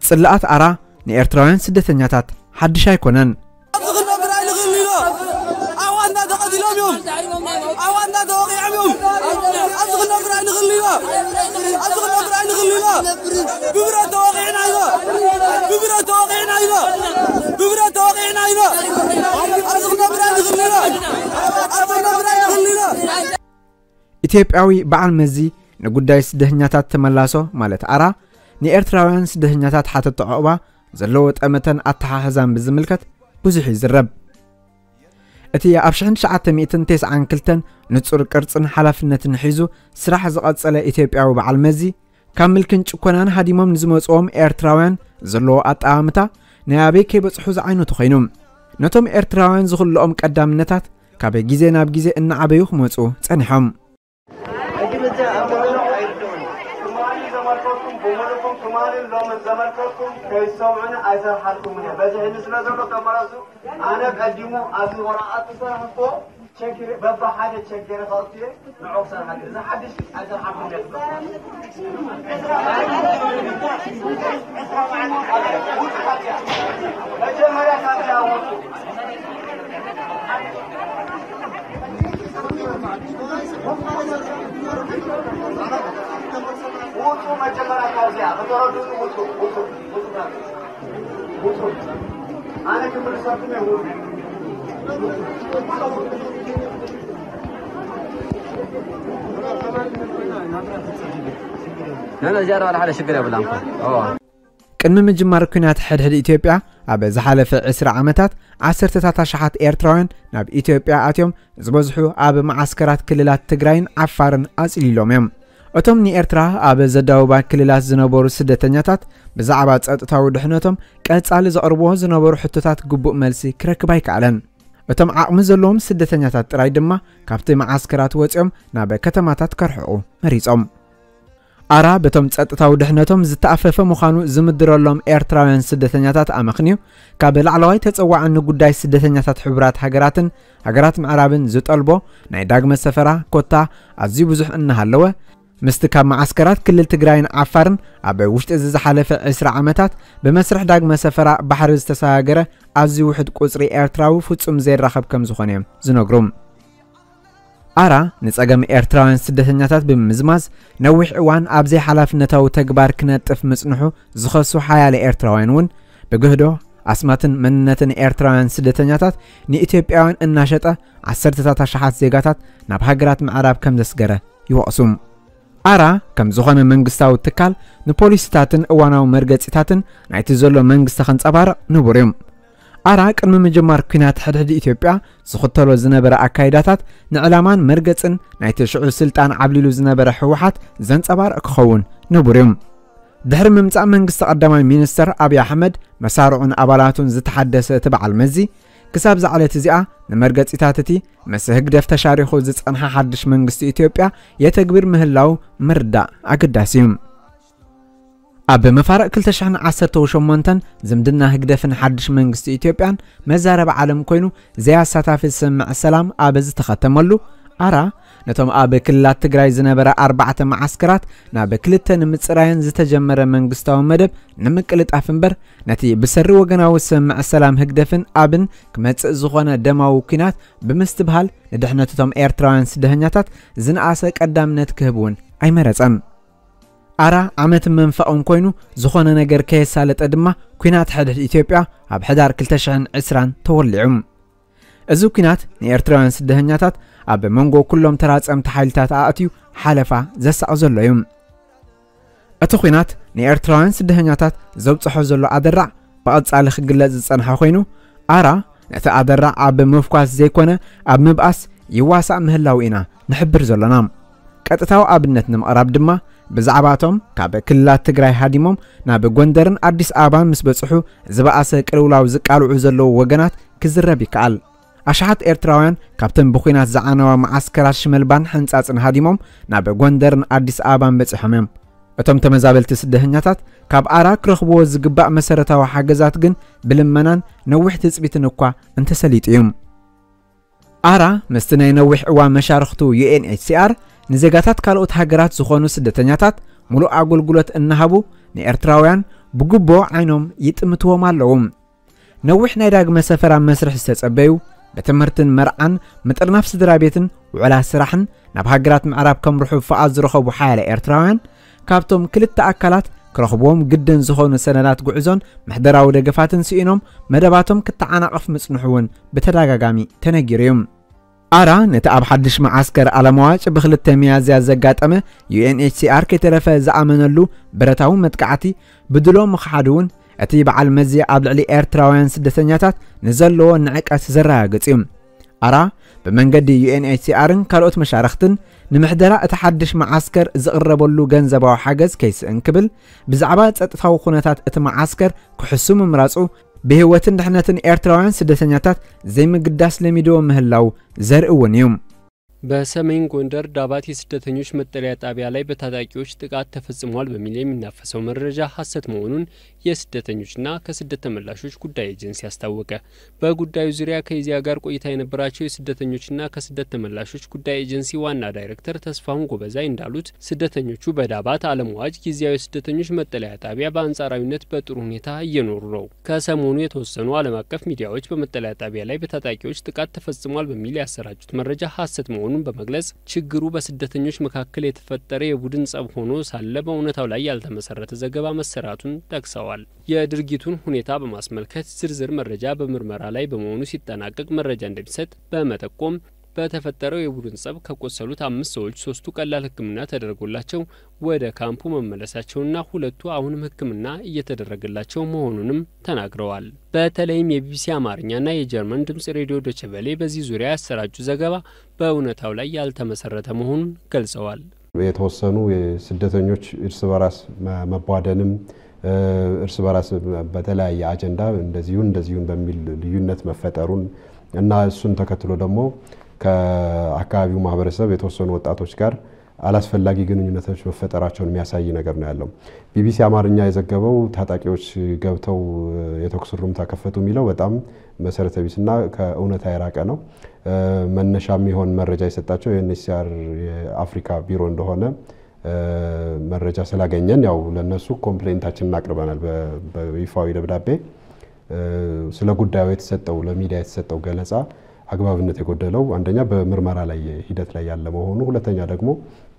ጽላኣት ኣራ ንኤርትራውያን ስደተኛታት ሓድሽ ኣይኮነን ኢትዮጵያዊ በዓል መዚ ንጉዳይ ስደተኛታት ተመላሶ ማለት ኣራ ንኤርትራውያን ስደተኛታት ሓተት ዕቁባ ዘለዎ ጠመተን ኣተሓሕዛን ብዝምልከት ብዙሕ ይዝረብ እቲ ኣብ 1992 ንጹር ቅርጽን ሓላፍነትን ሒዙ ስራሕ ዝቐጸለ ኢትዮጵያዊ በዓል መዚ ካብ ምልክን ጭኮናን ሃዲሞም ንዝመጽኦም ኤርትራውያን ዘለዎ ኣጠማምታ ናይ ኣበይ ከይበጽሑ ዝዓይነቱ ኮይኖም ነቶም ኤርትራውያን ዝኽልኦም ቀዳምነታት ካብ ግዜ ናብ ግዜ እናዓበዩ ክመጹ ጸኒሖም أنا بقدمه أبي وراءات صراحته شكر بابا حاجة شكر خاطر نعوصر حاجة إذا حدش أجر حقهم يخبر مجمرة كاملة وصو مجمرة كاملة بتردون وصو أنا كنت رسالتي هو أنا جاري على حالة شكرا بالله ቅድሚ ምጅማር ኩናት ሕድሕድ ኢትዮጵያ ኣብ ዝሓለፈ 20 ዓመታት 10 ሸሓት ኤርትራውያን ናብ ኢትዮጵያ ኣትዮም ዝበዝሑ ኣብ ማዓስከራት ክልላት ትግራይን ዓፋርን ኣጽሊሎም እዮም እቶም ንኤርትራ ኣብ ዘዳውባ ክልላት ዝነበሩ ስደተኛታት ብዛዕባ ጸጥታዊ ድሕነቶም ቀጻሊ ዘቕርብዎ ዝነበሩ ሕቶታት ግቡእ መልሲ ክረክብ ኣይከኣለን እቶም ዓቕሚ ዘለዎም ስደተኛታት ጥራይ ድማ ካብቲ ማዓስከራት ወጽኦም ናብ ከተማታት ከርሕቑ መሪጾም ኣራ በቶም ጸጥታዊ ድሕነቶም ዝተኣፈፈ ምዃኑ ዝምድረሎም ኤርትራውያን ስደተኛታት ኣመኽንዩ ካብ ላዕለዋይ ተጸዋዕኒ ጉዳይ ስደተኛታት ሕቡራት ሃገራት ምዕራብን ዝጠልቦ ናይ ዳግመ ሰፈራ ኮታ ኣዝዩ ብዙሕ እናሃለወ ምስቲ ካብ ማዓስከራት ክልል ትግራይን ዓፋርን ኣብ ውሽጢ ዝሓለፈ 20 ዓመታት ብመስርሕ ዳግመ ሰፈራ ባሕሪ ዝተሰጋገረ ኣዝዩ ውሕድ ቁጽሪ ኤርትራዊ ፍጹም ዘይራኸብ ከም ዝኾነ እዮም ዝነግሩም ኣራ ንጸገም ኤርትራውያን ስደተኛታት ብምዝማዝ ነዊሕ እዋን ኣብ ዘይ ሓላፍነታዊ ተግባር ክነጥፍ ምጽንሑ ዝኸሱ ሓያለ ኤርትራውያን እውን ብግህዶ ኣስማትን መንነትን ኤርትራውያን ስደተኛታት ንኢትዮጵያውያን እናሸጠ 10 ሸሓት ዜጋታት ናብ ሃገራት ምዕራብ ከም ዘስገረ ይወቕሱም ኣራ ከም ዝኾነ መንግስታዊ ትካል ንፖሊስታትን እዋናዊ መርገጺታትን ናይቲ ዘሎ መንግስቲ ከንጸባርቕ ንቡር እዮም ኣራ ቅድሚ ምጅማር ኩናት ሕድሕድ ኢትዮጵያ ዝኽተሎ ዝነበረ ኣካይዳታት ንዕላማን መርገጽን ናይቲ ሽዑ ስልጣን ዓብሊሉ ዝነበረ ሕወሓት ዘንጸባርቕ ክኸውን ንቡር እዮም ድሕሪ ምምጻእ መንግስቲ ቀዳማይ ሚኒስተር ኣብይ ኣሕመድ መሳርዑን ኣባላቱን ዝተሓደሰ እቲ በዓል መዚ ክሳብ ዛዕለት እዚኣ ንመርገጺታት እቲ ምስ ህግደፍ ተሻሪኹ ዝጸንሐ ሓድሽ መንግስቲ ኢትዮጵያ የተግብር ምህላው ምርዳእ ኣገዳሲ እዩ ኣብ መፋረቕ 2018 ዝምድና ህግደፍን ሓድሽ መንግስቲ ኢትዮጵያን መዛረብ ዓለም ኮይኑ ዘያሳታፊ ስምዕ ሰላም ኣብ ዝተኸተመሉ ኣራ ነቶም ኣብ ክልላት ትግራይ ዝነበረ 4 ማዓስከራት ናብ 2 ንምጽራይን ዝተጀመረ መንግስታዊ መደብ ንምቅልጣፍ እምበር ነቲ ብሰሪ ወገናዊ ስምዕ ሰላም ህግደፍን ኣብን ክመጽእ ዝኾነ ደማዊ ኩናት ብምስትብሃል ንድሕነቶም ኤርትራውያን ስደተኛታት ዝነኣሰ ቀዳምነት ክህብውን ኣይመረጸን ኣራ ዓመት መንፈኦም ኮይኑ ዝኾነ ነገር ከየሳለጠ ድማ ኩናት ሕድሕድ ኢትዮጵያ ኣብ ሕዳር 2020 ተወሊዑ እዚ ኩናት ንኤርትራውያን ስደተኛታት ኣብ መንጎ ኩሎም ተራጸምቲ ሓይልታት ኣእትዩ ሓለፋ ዘሳቕ ዘሎ እዩ እቲ ኩናት ንኤርትራውያን ስደተኛታት ዘብጽሖ ዘሎ ኣደራዕ ብቐጻሊ ክግለጽ ዝጸንሐ ኮይኑ ኣራ ነቲ ኣደራዕ ኣብ ምፍኳስ ዘይኮነ ኣብ ምብኣስ ይዋሳእ ምህላው ኢና ንሕብር ዘለና ቀጥታዊ ኣብነት ንምቕራብ ድማ ብዛዕባቶም ካብ ክልላት ትግራይ ሃዲሞም ናብ ጎንደርን ኣዲስ ኣበባን ምስ በጽሑ ዝበኣሰ ቅልውላው ዝቃልዑ ዘለዉ ወገናት ክዝረብ ይከኣል ኣሽሓት ኤርትራውያን ካብተን ብኩናት ዝዓነዋ ማዓስከራት ሽመልባን ሕንጻጽን ሃዲሞም ናብ ጎንደርን ኣዲስ ኣበባን በጽሖም እዮም እቶም ተመዛበልቲ ስደተኛታት ካብ ኣራ ክረኽብዎ ዝግባእ መሰረታዊ ሓገዛት ግን ብልመናን ነዊሕ ትጽቢትን እኳ እንተሰሊጡ እዮም ኣራ ምስቲ ናይ ነዊሕ እዋን መሻርክቱ UNHCR ንዜጋታት ካልኦት ሃገራት ዝኾኑ ስደተኛታት ሙሉእ ኣገልግሎት እናሃቡ ንኤርትራውያን بقبو عينهم يتمتوهم اللهم نوح نايداق مسافر عن مسرح استتصبيو بتمرتن مرعن متر نفس درابيتن وعلى سراحن نبهاجرات معراب كم روحوا فاز رخبوا حالة إرتراوان كابتم كل التأكلات كرخبوهم جدا زخون السنوات قعزون محدرا ودقفاتن سئينهم مدباتهم كتعناقف مصنحون بتداغاغامي تنجيريوم أرا نتأب حدش معسكر على مواج بخلت تميازيا زقات أمه UNHCR كترفى زعمنلو برتاو متقعتي بدلو مخحدون أتي بعال مزي قبل علي إيرتراويان سدسنياتات نزلو نعكاس زراغتيم أرا بمنقدي UNHCRن كالوت مشارختن نمحدرا اتحدش معسكر زقربولو جنزباو حاجز كيس انكبل بزعبات اتفاو خونتات اتمعسكر كحسوم مراسو بهوتن دحنتن إيرتراويان سدسنياتات زي مقداس لميدو مهلاو زرقون يوم በሰሜን ጎንደር ዳባት የስደተኞች መጠለያ ጣቢያ ላይ በታጣቂዎች ጥቃት ተፈጽሟል በሚል የሚናፈሰው መረጃ ሐሰት መሆኑን የስደተኞችና ከስደት ተመላሾች ጉዳይ ኤጀንሲ አስታወቀ። በጉዳዩ ዙሪያ ከኢዚያ ጋር ቆይታ የነበራቸው የስደተኞችና ከስደት ተመላሾች ጉዳይ ኤጀንሲ ዋና ዳይሬክተር ተስፋሁን ጎበዛይ እንዳሉት ስደተኞቹ በዳባት አለምዋጅ ጊዜያዊ ስደተኞች መጠለያ ጣቢያ በአንጻራዊነት በጥሩ ሁኔታ እየኖሩ ነው። ከሰሞኑ የተወሰኑ ዓለም አቀፍ ሚዲያዎች በመጠለያ ጣቢያ ላይ በታጣቂዎች ጥቃት ተፈጽሟል በሚል ያሰራጩት መረጃ ሐሰት መሆኑን በመግለጽ ችግሩ በስደተኞች መካከል የተፈጠረ የቡድን ጸብ ሆኖ ሳለ በእውነታው ላይ ያልተመሰረተ ዘገባ መሰራቱን ጠቅሰዋል። የድርጊቱን ሁኔታ በማስመልከት ዝርዝር መረጃ በምርመራ ላይ በመሆኑ ሲጠናቀቅ መረጃ እንደሚሰጥ በመጠቆም በተፈጠረው የቡድን ጸብ ከቆሰሉት 5 ሰዎች 3ቱ ቀላል ሕክምና ተደርጎላቸው ወደ ካምፑ መመለሳቸውና ሁለቱ አሁንም ሕክምና እየተደረገላቸው መሆኑንም ተናግረዋል። በተለይም የቢቢሲ አማርኛና የጀርመን ድምጽ ሬዲዮ ዶቸቬሌ በዚህ ዙሪያ ያሰራጩ ዘገባ በእውነታው ላይ ያልተመሰረተ መሆኑን ገልጸዋል። የተወሰኑ የስደተኞች እርስ በራስ መባደንም እርስ በራስ በተለያየ አጀንዳ እንደዚሁን በሚል ልዩነት መፈጠሩን እና እሱን ተከትሎ ደግሞ ከአካባቢው ማህበረሰብ የተወሰኑ ወጣቶች ጋር አላስፈላጊ ግንኙነቶች መፈጠራቸውን የሚያሳይ ነገር ነው ያለው። ቢቢሲ አማርኛ የዘገበው ታጣቂዎች ገብተው የተኩስ ሩምታ ከፈቱ የሚለው በጣም መሰረተ ቢስና ከእውነታ የራቀ ነው። መነሻም ይሆን መረጃ የሰጣቸው የዩኤንኤችሲአር የአፍሪካ ቢሮ እንደሆነ መረጃ ስላገኘን ያው ለነሱ ኮምፕሌንታችንን አቅርበናል በይፋዊ ደብዳቤ። ስለ ጉዳዩ የተሰጠው ለሚዲያ የተሰጠው ገለጻ አግባብነት የጎደለው አንደኛ በምርመራ ላይ ሂደት ላይ ያለ መሆኑ፣ ሁለተኛ ደግሞ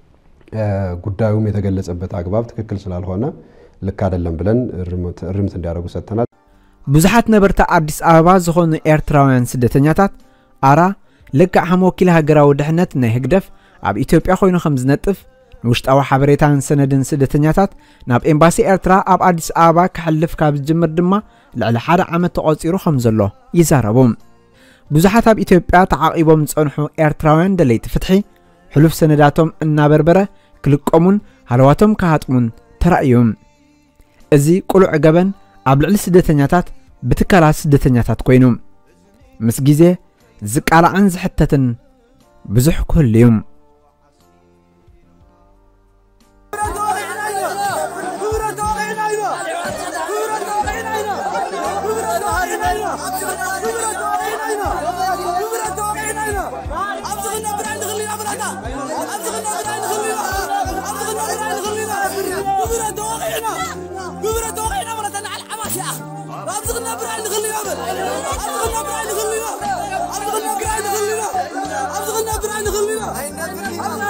ጉዳዩም የተገለጸበት አግባብ ትክክል ስላልሆነ ልክ አይደለም ብለን እርምት እንዲያደርጉ ሰጥተናል። ብዙሓት ነበርታ አዲስ አበባ ዝኾኑ ኤርትራውያን ስደተኛታት አራ ልክ አህሞኪል ሃገራዊ ድሕነት ናይ ህግደፍ ኣብ ኢትዮጵያ ኮይኑ ከም ዝነጥፍ ውሽጣዊ ሓበሬታን ሰነድን ስደተኛታት ናብ ኤምባሲ ኤርትራ ኣብ አዲስ አበባ ክሕልፍ ካብ ዝጅምር ድማ ልዕሊ 1 ዓመት ተቆፂሩ ከም ዘሎ ይዛረቡ። ብዙሓት ኣብ ኢትዮጵያ ተዓቂቦም ዝጸንሑ ኤርትራውያን ደለይቲ ፍትሒ ሕሉፍ ሰነዳቶም እናበርበረ ክልቆሙን ሃለዋቶም ካሃጥሙን ተራእዮም። እዚ ቁሉዕ ገበን ኣብ ልዕሊ ስደተኛታት ብትካላት ስደተኛታት ኮይኑ ምስ ግዜ ዝቃላዕን ዝሕተትን ብዙሕ ክህልዮም። أبغى